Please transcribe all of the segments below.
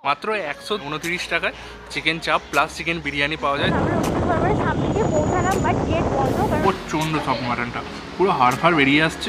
মাত্র 129 টাকায় চিকেন চাপ প্লাস চিকেন বিরিয়ানি পাওয়া যায়। প্রচন্ড সব মাটনটা পুরো হাড় ফাড় বেরিয়ে আসছে।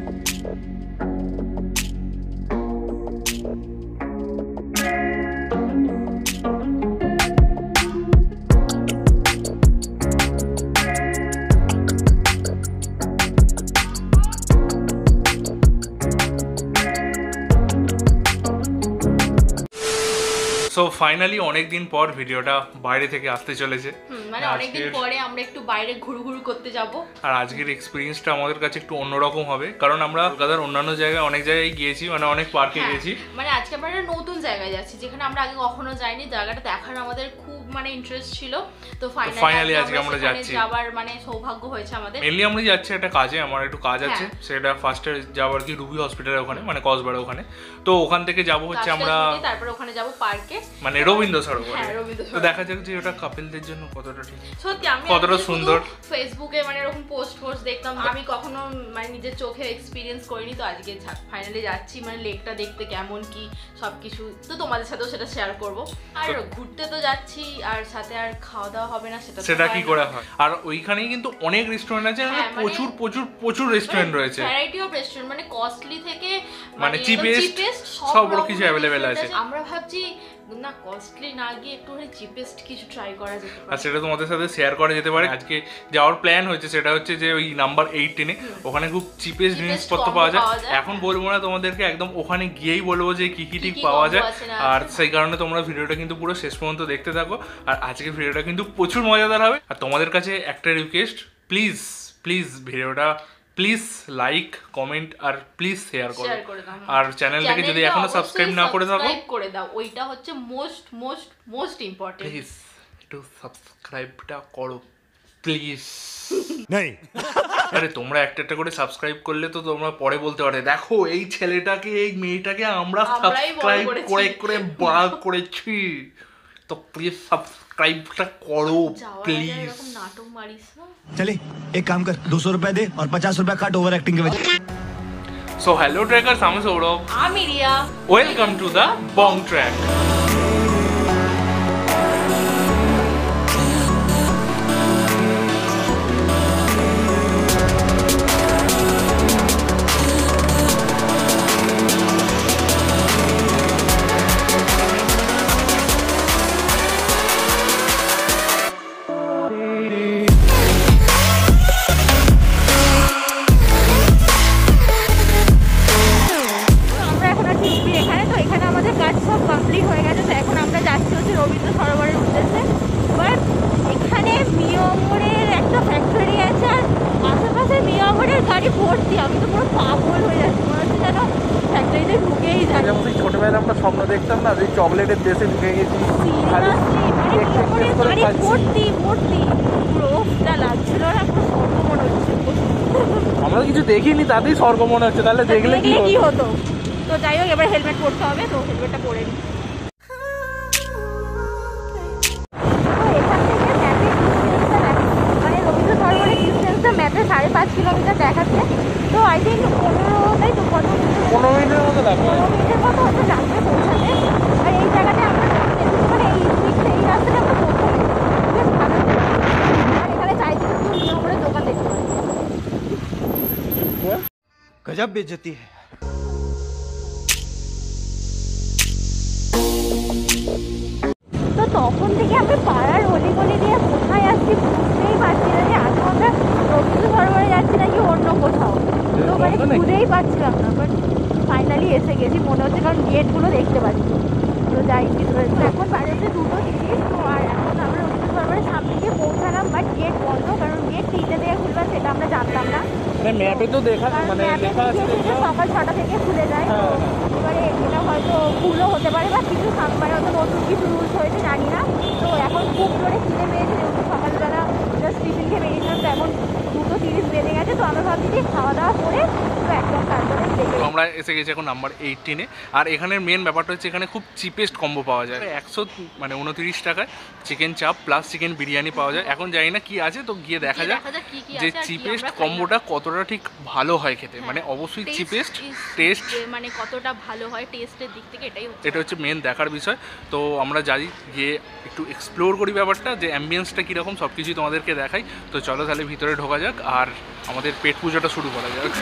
সো ফাইনালি অনেকদিন পর ভিডিওটা বাইরে থেকে আসতে চলেছে, মানে অনেকদিন পরে আমরা একটু বাইরে ঘুরঘুর করতে যাব। আর আজকের এক্সপেরিয়েন্সটা আমাদের কাছে একটু অন্যরকম হবে, কারণ আমরা কলকাতার অন্যান্য জায়গায় অনেক জায়গায় গিয়েছি, মানে অনেক পার্কে গিয়েছি। মানে আজকে আমরা একটা নতুন জায়গায় যাচ্ছি যেখানে আমরা আগে কখনো যাইনি। জায়গাটা দেখার আমাদের খুব মানে ইন্টারেস্ট ছিল। তো ফাইনালি আজকে আমরা যাচ্ছি, যাবার মানে সৌভাগ্য হয়েছে আমাদের। মেইনলি আমরা যাচ্ছি একটা কাজে, আমার একটু কাজ আছে, সেটা ফার্স্টে যাওয়ার কি রুবি হসপিটালের ওখানে, মানে কসবাড়া ওখানে। তো ওখান থেকে যাব হচ্ছে আমরা, তারপর ওখানে যাব পার্কে, মানে রবীন্দ্র সরোবরে। তো দেখা যাক যে ওটা কাপলদের জন্য কতটা ঠিক, সত্যি আমি কতটা সুন্দর। ফেসবুকে মানে এরকম পোস্ট দেখতাম, আমি কখনো মানে নিজের চোখে এক্সপেরিয়েন্স করিনি। তো আজকে ফাইনালি যাচ্ছি, মানে লেকটা দেখতে কেমন কি সবকিছু তো তোমাদের সাথেও সেটা শেয়ার করব। আর ঘুরতে তো যাচ্ছি, আর সাথে আর খাওয়া দাওয়া হবে না সেটা কি করে হয়। আর ওইখানেই কিন্তু অনেক রেস্টুরেন্ট আছে, প্রচুর প্রচুর প্রচুর রেস্টুরেন্ট রয়েছে, ভ্যারাইটি অফ রেস্টুরেন্ট, মানে কস্টলি থেকে মানে চিপেস্ট সব কিছু অ্যাভেলেবেল আছে। আমরা ভাবছি না কস্টলি না গিয়ে একটু চিপেস্ট কিছু ট্রাই করা যেতে পারে, আর সেটা তোমাদের সাথে শেয়ার করা যেতে পারে। আজকে যাওয়ার প্ল্যান হচ্ছে সেটা হচ্ছে যে ওই নাম্বার 18-এ, ওখানে খুব চিপেস্ট জিনিসপত্র পাওয়া যায়। এখন বলবো না তোমাদেরকে, একদম ওখানে গিয়েই বলবো যে কি কি ঠিক পাওয়া যায়। আর সেই কারণে তোমরা ভিডিওটা কিন্তু পুরো শেষ পর্যন্ত দেখতে থাকো। আর আজকে ভিডিওটা কিন্তু প্রচুর মজাদার হবে। আর তোমাদের কাছে একটা রিকোয়েস্ট, প্লিজ প্লিজ ভিডিওটা প্লিজ লাইক কমেন্ট আর প্লিজ শেয়ার করো। আর চ্যানেলটাকে যদি এখনো সাবস্ক্রাইব না করে থাকো করে দাও, ওইটা হচ্ছে most most most important. Please একটু সাবস্ক্রাইবটা করো প্লিজ। নেই আরে তোমরা একটা করে সাবস্ক্রাইব করলে তো তোমরা পরে বলতে পারবে দেখো এই ছেলেটাকে এই মেয়েটাকে আমরা সাবস্ক্রাইব করে করে বড় করেছি। তো প্লিজ সাবস্ক্রাইবটা করো প্লিজ। নাটক মারিস না। चले एक काम कर 200 रुपए दे और 50 रुपए काट ओवर एक्टिंग के वजह। सो हेलो ट्रैकर्स, আমি সৌরভ, আমি Riya. Welcome to the Bong track. ছোটবেলায় আমরা স্বপ্ন দেখতাম না যে চকলেটের দেশে ঢুকে গেছি, আমরা কিছু দেখিনি তাতেই স্বর্গ মনে হচ্ছে। তাহলে দেখলে কি হতো? তো যাই হোক, এবার হেলমেট পরতে হবে, তো হেলমেটটা পরে নিই। ম্যাপে 5.5 কিলোমিটার দেখাচ্ছে, তো আই থিঙ্ক 15 তাই তো 15 মিনিটের মতো লাগবে, 15 মিনিটের মতো হচ্ছে লাগবে পৌঁছাতে। আর এই জায়গাতে আমরা মানে এই রাস্তাটা আমরা পৌঁছাতে বেশ ভালো। আর এখানে চাইছি একটু নিয়ম করে দোকান দেখতে পাচ্ছি। गजब बेइज्जती है। তো তখন থেকে আমি পাড়ার অলিগলি দিয়ে কোথায় আসছি বুঝতেই পারছি না যে আগে আমরা রবীন্দ্র সরোবরে যাচ্ছি নাকি অন্য কোথাও। তো মানে বুঝতেই পারছিলাম না, বাট ফাইনালি এসে গেছি মনে হচ্ছে, কারণ গেটগুলো দেখতে পাচ্ছি। তো যাই ভিতরে, এখন বাড়িতে 2:30। তো আর এখন আমরা রবীন্দ্র সরোবরের সামনে গিয়ে পৌঁছালাম, বাট গেট বন্ধ, কারণ গেট 3টে থেকে খুলবে সেটা আমরা জানতাম না। ম্যাপে তো দেখা মানে লেখা আছে সকাল 6টা থেকে খুলে যায়। তো এবারে এটা হয়তো ভুলও হতে পারে বা কিছু মানে হয়তো নতুন কিছু রুলস হয়েছে জানি না। তো এখন খুব জোরে খিদে পেয়েছে, যেহেতু সকালবেলা জাস্ট টিফিন খেয়ে বেরিয়েছিলাম, তো এখন 2:30 বেজে গেছে। তো আমরা ভাবছি যে খাওয়া দাওয়া করে তো একদম তারপরে তো আমরা এসে গেছি এখন নাম্বার 18-এ। আর এখানের মেন ব্যাপারটা হচ্ছে এখানে খুব চিপেস্ট কম্বো পাওয়া যায় 129 টাকায় চিকেন চাপ প্লাস চিকেন বিরিয়ানি পাওয়া যায়। এখন জানি না কি আছে, তো গিয়ে দেখা যাক যে চিপেস্ট কম্বোটা কতটা ঠিক ভালো হয় খেতে। মানে অবশ্যই চিপেস্ট টেস্ট মানে কতটা ভালো হয় টেস্টের দিক থেকে এটা হচ্ছে মেন দেখার বিষয়। তো আমরা যাই গিয়ে একটু এক্সপ্লোর করি ব্যাপারটা, যে অ্যাম্বিয়েন্সটা কীরকম সব কিছুই তোমাদেরকে দেখাই। তো চলো তাহলে ভিতরে ঢোকা যাক আর আমাদের পেট পুজোটা শুরু করা যাক।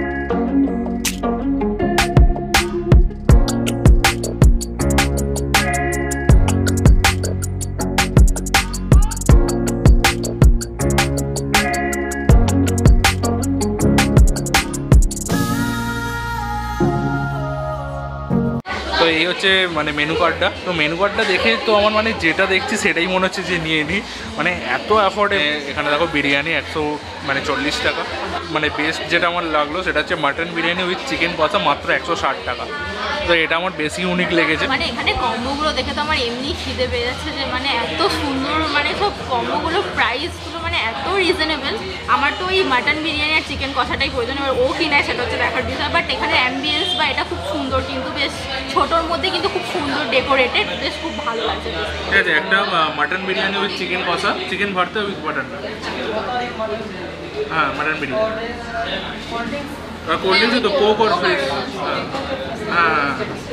তো এই হচ্ছে মানে মেনু কার্ডটা। তো মেনু কার্ডটা দেখে তো আমার মানে যেটা দেখছি সেটাই মনে হচ্ছে যে নিয়ে নিই, মানে এত অ্যাফোর্ডে। এখানে দেখো বিরিয়ানি 140 টাকা। মানে বেস্ট যেটা আমার লাগলো সেটা হচ্ছে মাটন বিরিয়ানি উইথ চিকেন কষা মাত্র 160 টাকা। তো এটা আমার বেশি ইউনিক লেগেছে। মানে এখানে কম্বোগুলো দেখে তো আমার এমনি খিদে পেয়ে যাচ্ছে যে মানে এত সুন্দর, মানে সব কম্বোগুলো প্রাইসগুলো মানে এত রিজনেবল। আমার তো ওই মাটন বিরিয়ানি আর চিকেন কষাটাই প্রয়োজন, এবার ও কিনায় সেটা হচ্ছে দেখার বিষয়। বাট এখানে অ্যাম্বিয়েন্স বা এটা খুব সুন্দর, কিন্তু বেশ ছোটোর মধ্যে কিন্তু খুব সুন্দর ডেকোরেটেড, বেশ খুব ভালো লাগছে। ঠিক আছে, একটা mutton biryani with chicken kosha, chicken bharta with mutton. হ্যাঁ মাটন বিরিয়ানি কোল্ড ড্রিঙ্কস তো কোক আর ফ্রেশ। হ্যাঁ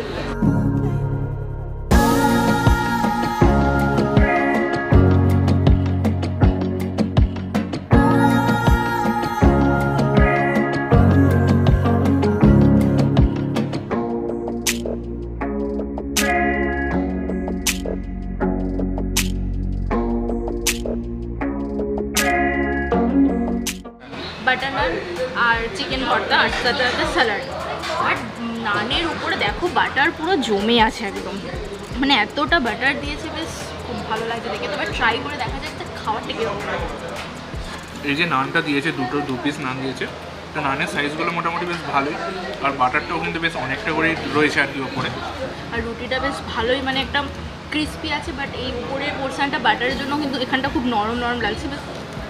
বাটার নান আর চিকেন ভর্তা আর সাথে সাথে স্যালাড। আর নানের উপরে দেখো বাটার পুরো জমে আছে একদম, মানে এতটা বাটার দিয়েছে, বেশ খুব ভালো লাগছে দেখে। তবে ট্রাই করে দেখা যাচ্ছে খাওয়াটা কীরকম। এই যে নানটা দিয়েছে, দু পিস নান দিয়েছে। তো নানের সাইজগুলো মোটামুটি বেশ ভালোই, আর বাটারটাও কিন্তু বেশ অনেকটা করেই রয়েছে আর কি ওপরে। আর রুটিটা বেশ ভালোই, মানে একটা ক্রিস্পি আছে, বাট এই উপরের পোর্শনটা বাটারের জন্য কিন্তু এখানটা খুব নরম নরম লাগছে। বেশ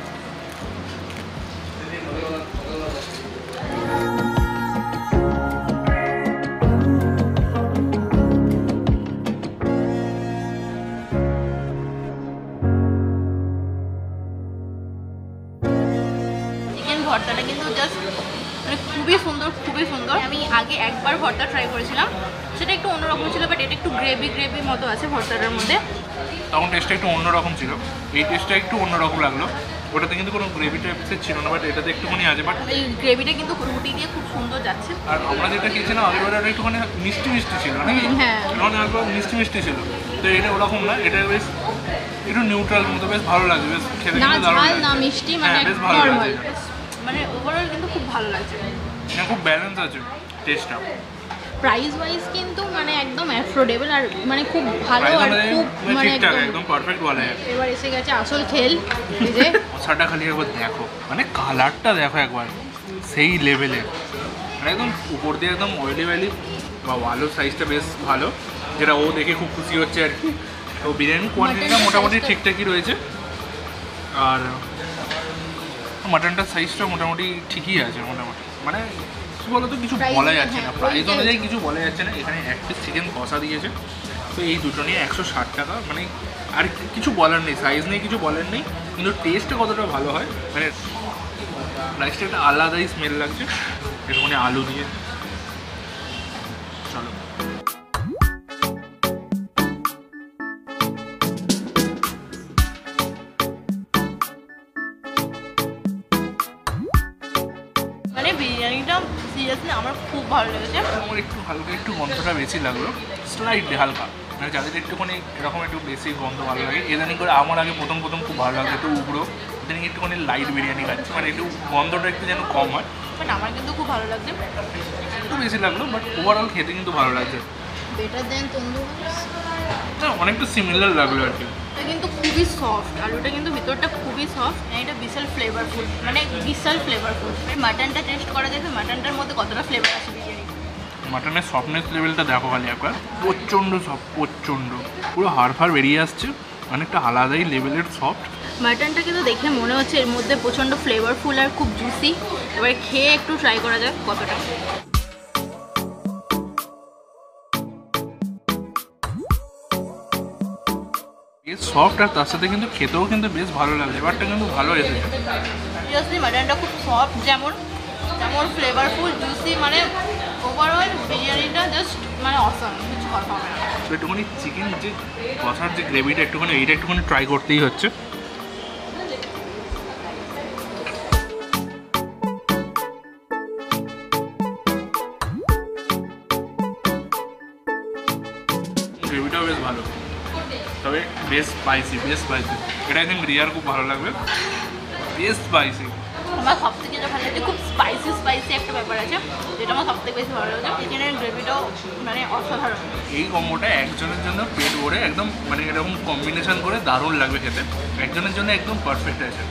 ভর্তাটা কিন্তু জাস্ট মানে খুবই সুন্দর, খুবই সুন্দর। আমি আগে একবার ভর্তা ট্রাই করেছিলাম, সেটা একটু অন্যরকম ছিল, বাট এটা একটু গ্রেভি মতো আছে ভর্তাটার মধ্যে। তখন টেস্টটা একটু অন্যরকম ছিল, এই টেস্টটা একটু অন্যরকম লাগলো। ওটাতে কিন্তু কোনো গ্রেভি টাইপসের ছিল না, বাট এটাতে একটুখানি আছে। বাট এই গ্রেভিটা কিন্তু রুটি দিয়ে খুব সুন্দর যাচ্ছে। আর আমরা যেটা খেয়েছিলাম আগের ওটা একটুখানি মিষ্টি ছিল নাকি? হ্যাঁ, এখন একবার মিষ্টি ছিল। তো এটা ওরকম না, এটা বেশ একটু নিউট্রাল মতো, বেশ ভালো লাগছে। বেশ খেতে না কিন্তু দারুণ ঝাল না মিষ্টি, মানে বেশ ভালো নরমাল, লাগছে। মানে ওভারঅল কিন্তু খুব ভালো লাগছে। খুব ব্যালেন্স আছে টেস্টটা। প্রাইস ওয়াইজ কিন্তু মানে একদম অ্যাফোর্ডেবল আর মানে খুব ভালো আর খুব মানে একদম পারফেক্ট বলা যায়। এবার এসে গেছে আসল খেল, এই যে কষাটা খালি একবার দেখো, মানে কালারটা দেখো একবার, সেই লেভেলের। মানে একদম উপর দিয়ে একদম অয়েলি বা আলুর সাইজটা বেশ ভালো, যেটা ও দেখে খুব খুশি হচ্ছে আর কি। তো বিরিয়ানির কোয়ান্টিটিটা মোটামুটি ঠিকঠাকই রয়েছে, আর মাটনটার সাইজটা মোটামুটি ঠিকই আছে মোটামুটি। মানে কী বলতো, কিছু বলা যাচ্ছে না, প্রাইস অনুযায়ী কিছু বলা যাচ্ছে না। এখানে এক পিস চিকেন কষা দিয়েছে, তো এই দুটো নিয়ে 160 টাকা। মানে আর কিছু বলার নেই, সাইজ নিয়ে কিছু বলার নেই, কিন্তু টেস্টটা কতটা ভালো হয়, মানে রাইসটা একটা আলাদাই স্মেল লাগছে। একটুখানি আলু দিয়ে চলো। মানে বিরিয়ানিটা সিরিয়াসলি আমার খুব ভালো লেগেছে। আমার একটু হালকা একটু গন্ধটা বেশি লাগলো, স্লাইটলি হালকা। মানে যাদের একটুখানি এরকম একটু বেশি গন্ধ ভালো লাগে, এদানি করে আমার আগে প্রথম খুব ভালো লাগতো একটু উগ্র, এদানি একটুখানি লাইট বিরিয়ানি খাচ্ছি, মানে একটু গন্ধটা একটু যেন কম হয়। মানে আমার কিন্তু খুব ভালো লাগছে, একটু বেশি লাগলো, বাট ওভারঅল খেতে কিন্তু ভালো লাগছে। বেটার দেন তন্দুর, না অনেকটা সিমিলার লাগলো আর কি। এটা কিন্তু খুবই সফট, আলুটা কিন্তু ভিতরটা খুবই সফট, এটা বিশাল ফ্লেভারফুল, মানে বিশাল ফ্লেভারফুল। মাটনটা টেস্ট করা যাবে, মাটনটার মধ্যে কতটা ফ্লেভার আছে বিরিয়ানি। মাটনের সফটনেস লেভেলটা দেখো খালি একবার, প্রচণ্ড সফট, প্রচণ্ড পুরো হাড়ফাড় বেরিয়ে আসছে, অনেকটা আলাদাই লেভেলের সফট। মাটনটা কিন্তু দেখে মনে হচ্ছে এর মধ্যে প্রচণ্ড ফ্লেভারফুল আর খুব জুসি। এবার খেয়ে একটু ট্রাই করা যাক কতটা। সফট আর তার সাথে কিন্তু খেতেও কিন্তু বেশ ভালো লাগে, এবারটা কিন্তু ভালো এসেছে। সিরিয়াসলি মাটনটা খুব সফট, যেমন ফ্লেভারফুল, জুসি, মানে ওভারঅল বিরিয়ানিটা জাস্ট মানে অসাম, কিছু কথা হবে না। তো একটুখানি চিকেন যে কষার যে গ্রেভিটা একটুখানি এইটা একটুখানি ট্রাই করতেই হচ্ছে। গ্রেভিটাও বেশ ভালো, তবে বেশ স্পাইসি, এটা আই থিঙ্ক রিয়ার খুব ভালো লাগবে, বেশ স্পাইসি। আমার সব থেকে যেটা ভালো লাগে খুব স্পাইসি একটা ব্যাপার আছে, যেটা আমার সব থেকে বেশি ভালো লাগে। চিকেনের গ্রেভিটাও মানে অসাধারণ। এই কম্বোটা একজনের জন্য পেট ভরে একদম মানে এরকম কম্বিনেশন করে দারুণ লাগবে খেতে, একজনের জন্য একদম পারফেক্ট আছে।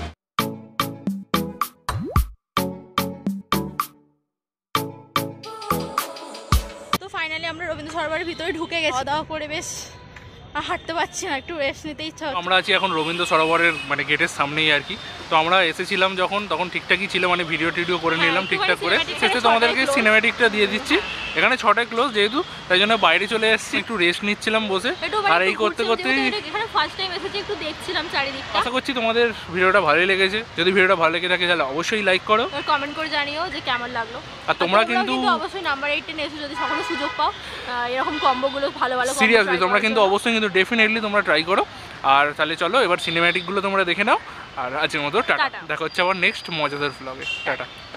তো ফাইনালি আমরা রবীন্দ্র সরোবরের ভিতরে ঢুকে গেছি, খাওয়া দাওয়া করে বেশ হাঁটতে পারছি না, একটু রেস্ট নিতে ইচ্ছা হচ্ছে। আমরা আছি এখন রবীন্দ্র সরোবরের মানে গেটের সামনেই আর কি। তো আমরা এসেছিলাম যখন তখন ঠিকঠাকই ছিল, মানে ভিডিও টিডিও করে নিলাম ঠিকঠাক করে, শেষে তোমাদেরকে সিনেম্যাটিকটা দিয়ে দিচ্ছি। এখানে 6টায় ক্লোজ যেহেতু, তাই জন্য বাইরে চলে এসেছি, একটু রেস্ট নিচ্ছিলাম বসে। আর এই করতে করতেই এখানে ফার্স্ট টাইম এসেছি, একটু দেখছিলাম চারিদিকটা। আশা করছি তোমাদের ভিডিওটা ভালোই লেগেছে। যদি ভিডিওটা ভালো লেগে থাকে তাহলে অবশ্যই লাইক করো, আর কমেন্ট করে জানিও যে কেমন লাগলো। আর তোমরা কিন্তু অবশ্যই নাম্বার 18 এসে যদি কখনো সুযোগ পাও এরকম কম্বোগুলো ভালো সিরিয়াসলি তোমরা কিন্তু অবশ্যই কিন্তু ডেফিনেটলি তোমরা ট্রাই করো। আর তাহলে চলো এবার সিনেম্যাটিকগুলো তোমরা দেখে নাও। আর আজকের মতো টাটা, দেখা হচ্ছে আবার নেক্সট মজাদার ভ্লগে। টাটা।